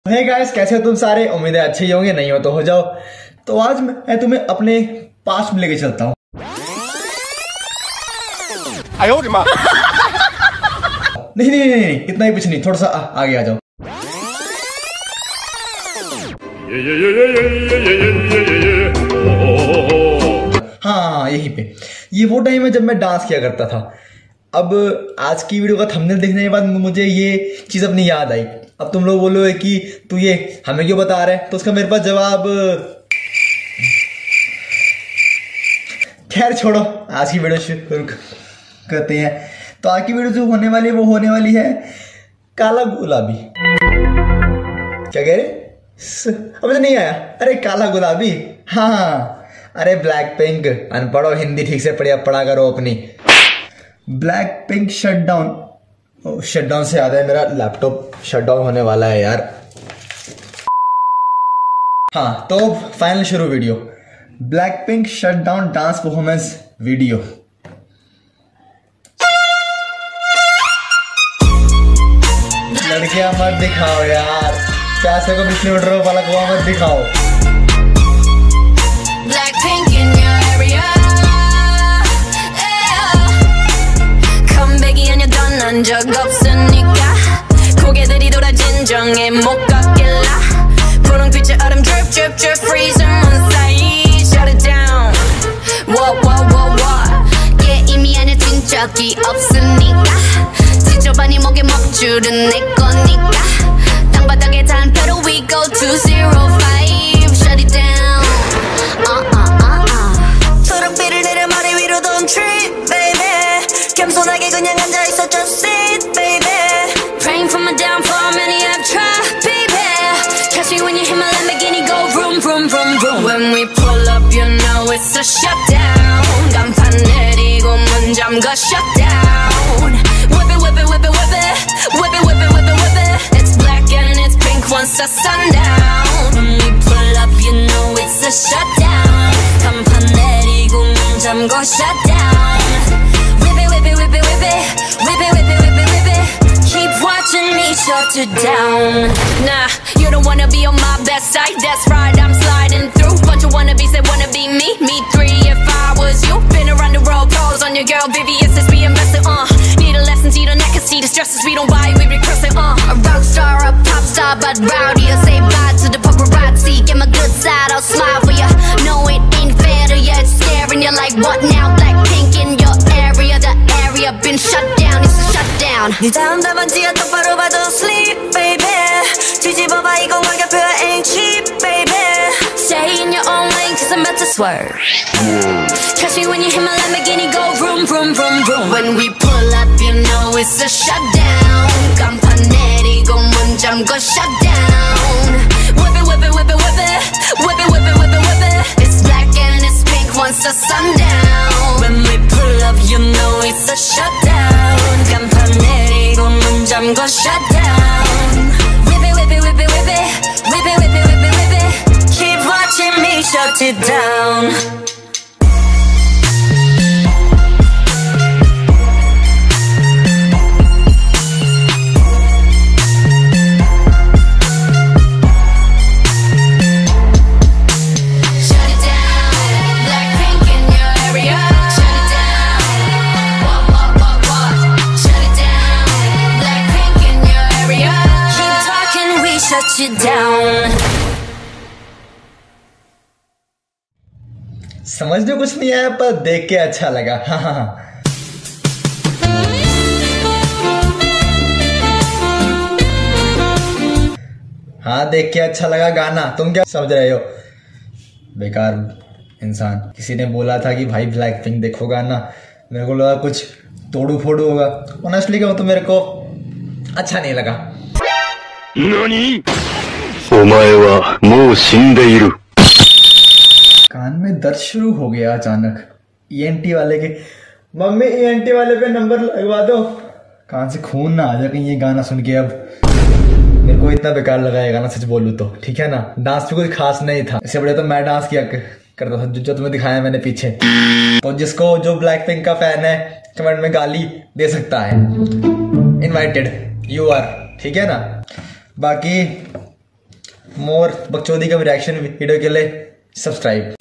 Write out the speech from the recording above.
Hey guys, कैसे हो तुम सारे? उम्मीद है अच्छे ही होंगे, नहीं हो तो हो जाओ। तो आज मैं तुम्हें अपने पास्ट में लेके चलता हूँ। नहीं, इतना ही कुछ नहीं, थोड़ा सा आगे आ जाओ। हाँ, यहीं पे। ये वो टाइम है जब मैं डांस किया करता था। अब आज की वीडियो का थंबनेल देखने के बाद मुझे ये चीज अपनी याद आई। अब तुम लोग बोलोगे कि तू ये हमें क्यों बता रहे हैं, तो उसका मेरे पास जवाब खैर छोड़ो, आज की वीडियो शुरू करते हैं। तो आज की वीडियो जो होने वाली है वो होने वाली है काला गुलाबी। क्या कह रहे? अब तो नहीं आया। अरे काला गुलाबी, हाँ। अरे ब्लैक पिंक, अनपढ़ो, हिंदी ठीक से पढ़ा करो अपनी। Black pink shutdown. शटडाउन से याद है, मेरा लैपटॉप शटडाउन होने वाला है यार। हाँ, तो फाइनल शुरू video. Blackpink shutdown dance performance video. लड़कियां मत दिखाओ यार, पैसे को पिछले मीटर वाला को मत दिखाओ। BLACKPINK in your area. 컴백이 아니야 넌 적 없으니까 고개들이 돌아 진정해 못 걷길라 분홍빛의 얼음 drip drip drip freezing on side shut it down. What yeah 이미 안에 뛴 적이 없으니까 지저분이 목에 먹줄은 내 거니까 땅바닥에 단패로 we go 205 shut it down. 초록빛을 내려 머리 위로 don't trip baby 겸손하게 그냥 앉아있어 just sit baby praying for my downfall many have tried baby catch me when you hit my Lamborghini go vroom vroom vroom vroom when we pull up you know it's a shutdown 간판 내리고 문 잠가 shutdown whip it whip it whip it whip it whip it whip it whip it whip it it's black and it's pink once the sundown when we pull up you know it's a shutdown 간판 내리고 문 잠가 shutdown whip it whip it whip it whip it whip it whip it whip it whip it keep watching me shut it down nah you don't wanna be on my best side that's right I'm sliding through bunch of wannabes that wanna be me three if I was you been around the world calls on your girl VVS is we invested need a lesson see the neck and see the stresses we don't buy we regress it a rock star a pop star but rowdy I say bye to the paparazzi get my good side I'll smile for ya no it ain't fair to ya it's scaring you like what now BLACKPINK in your area the area been shut down it's a shutdown 네 다음 답안지야 똑바로 봐도 sleep baby 뒤집어봐 이건 가격표야 ain't cheap baby stay in your own lane cause I'm about to swerve catch me when you hit my Lamborghini go vroom vroom vroom vroom when we pull up you know it's a shutdown 간판 내리고 문 잠궈 shutdown whip it whip it whip it whip it whip it whip it whip it whip it it's black and it's pink once the sundown when we pull up you know it's a shutdown 간판 내리고 문 잠궈 shutdown whip it whip it whip it whip it whip it whip it whip it whip it keep watching me shut it down shut you down समझने कुछ नहीं आया पर देख के अच्छा लगा। हाँ देख के अच्छा लगा गाना। तुम क्या समझ रहे हो बेकार इंसान? किसी ने बोला था कि भाई ब्लैकपिंक देखो गाना, मेरे को लगा कुछ तोड़ू फोड़ू होगा। ऑनेस्टली कहूं तो मेरे को अच्छा नहीं लगा। नानी? ओमाए वा मो शिंदे इरु। कान में दर्द शुरू हो गया अचानक। ईएनटी वाले के, मम्मी ईएनटी वाले पे नंबर लगवा दो। कान से खून ना आ जाए कहीं ये गाना सुन के। अब मेरे को इतना बेकार लगा ये गाना, सच बोलूं तो। ठीक है ना, डांस भी कुछ खास नहीं था। इससे बड़े तो मैं डांस किया करता था जो तुम्हें दिखाया मैंने पीछे। तो जिसको जो ब्लैकपिंक का फैन है कमेंट में गाली दे सकता है। इनवाइटेड यू आर, ठीक है ना। बाकी मोर बकचोदी का रिएक्शन वीडियो के लिए सब्सक्राइब।